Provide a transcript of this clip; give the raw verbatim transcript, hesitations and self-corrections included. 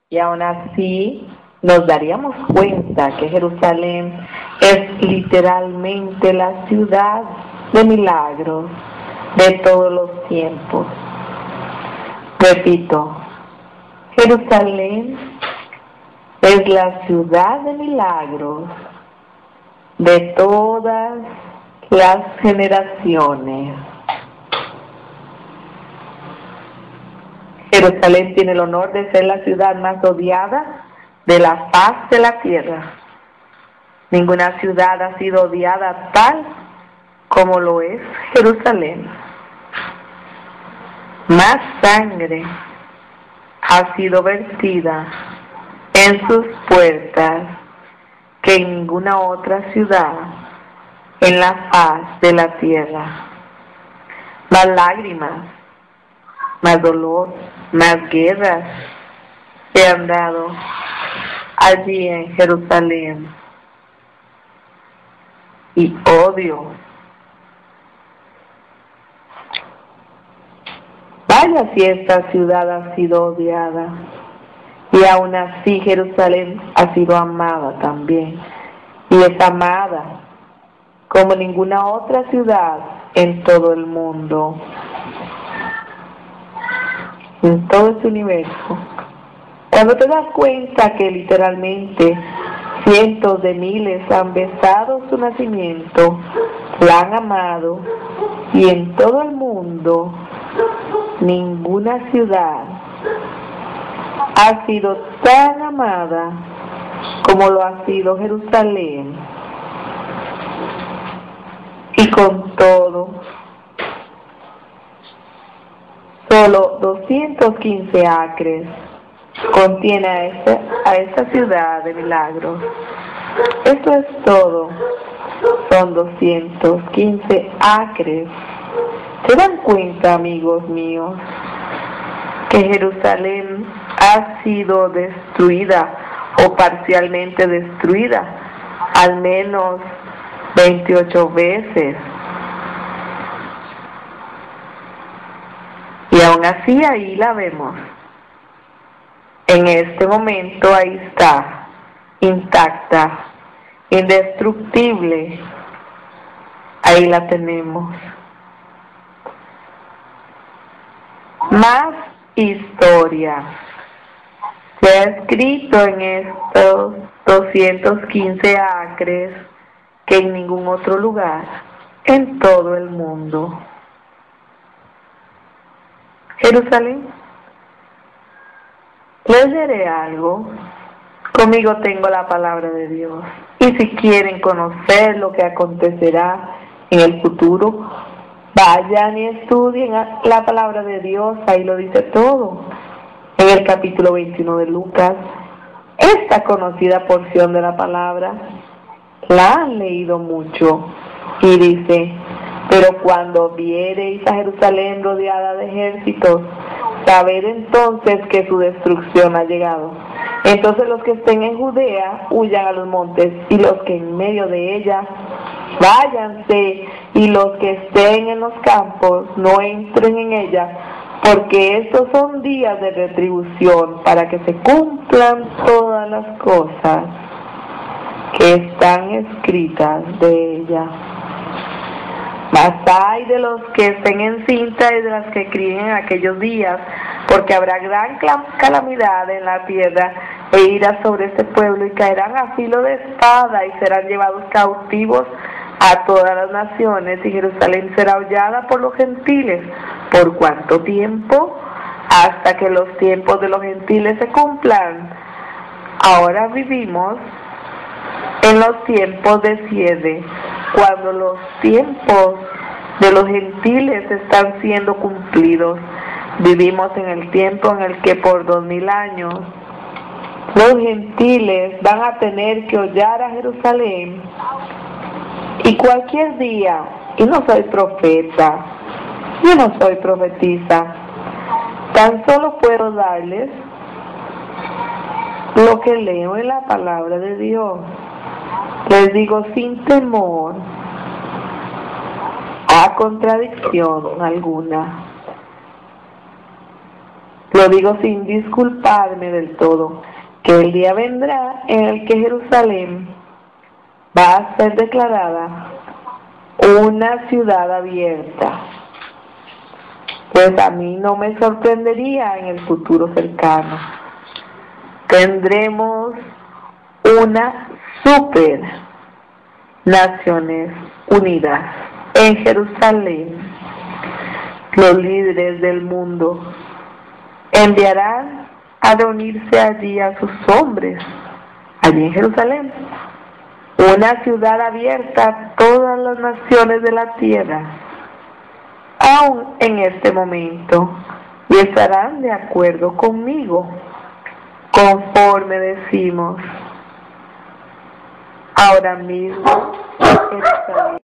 Y aún así nos daríamos cuenta que Jerusalén es literalmente la ciudad de milagros de todos los tiempos. Repito, Jerusalén es la ciudad de milagros de todas las generaciones. Jerusalén tiene el honor de ser la ciudad más odiada de la faz de la tierra. Ninguna ciudad ha sido odiada tal como lo es Jerusalén. Más sangre ha sido vertida en sus puertas que en ninguna otra ciudad en la faz de la tierra. Más lágrimas, más dolor, más guerras se han dado allí en Jerusalén. Y odio. Vaya si esta ciudad ha sido odiada. Y aún así Jerusalén ha sido amada también. Y es amada como ninguna otra ciudad en todo el mundo, en todo este universo. Cuando te das cuenta que literalmente cientos de miles han besado su nacimiento, la han amado, y en todo el mundo ninguna ciudad ha sido tan amada como lo ha sido Jerusalén. Y con todo, solo doscientos quince acres contiene a esta, a esta ciudad de milagros. Esto es todo. Son doscientos quince acres. ¿Se dan cuenta, amigos míos, que Jerusalén ha sido destruida o parcialmente destruida al menos veintiocho veces? Y aún así ahí la vemos. En este momento ahí está, intacta, indestructible. Ahí la tenemos. Más historia se ha escrito en estos doscientos quince acres que en ningún otro lugar en todo el mundo. Jerusalén. Les diré algo. Conmigo tengo la palabra de Dios. Y si quieren conocer lo que acontecerá en el futuro, vayan y estudien la palabra de Dios. Ahí lo dice todo. En el capítulo veintiuno de Lucas, esta conocida porción de la palabra la han leído mucho. Y dice: pero cuando viereis a Jerusalén rodeada de ejércitos, sabed entonces que su destrucción ha llegado. Entonces los que estén en Judea huyan a los montes, y los que en medio de ella váyanse, y los que estén en los campos no entren en ella, porque estos son días de retribución, para que se cumplan todas las cosas que están escritas de ella. Mas ay de los que estén en cinta y de las que críen en aquellos días, porque habrá gran calamidad en la tierra e ira sobre este pueblo, y caerán a filo de espada y serán llevados cautivos a todas las naciones, y Jerusalén será hollada por los gentiles. ¿Por cuánto tiempo? Hasta que los tiempos de los gentiles se cumplan. Ahora vivimos en los tiempos de cierre, cuando los tiempos de los gentiles están siendo cumplidos. Vivimos en el tiempo en el que por dos mil años los gentiles van a tener que hollar a Jerusalén. Y cualquier día, y no soy profeta, yo no soy profetisa, tan solo puedo darles lo que leo en la palabra de Dios. Les digo sin temor a contradicción alguna. Lo digo sin disculparme del todo, que el día vendrá en el que Jerusalén va a ser declarada una ciudad abierta. Pues a mí no me sorprendería en el futuro cercano. Tendremos una super Naciones Unidas en Jerusalén. Los líderes del mundo enviarán a reunirse allí a sus hombres, allí en Jerusalén, una ciudad abierta a todas las naciones de la tierra, aún en este momento, y estarán de acuerdo conmigo, conforme decimos ahora mismo. Jerusalén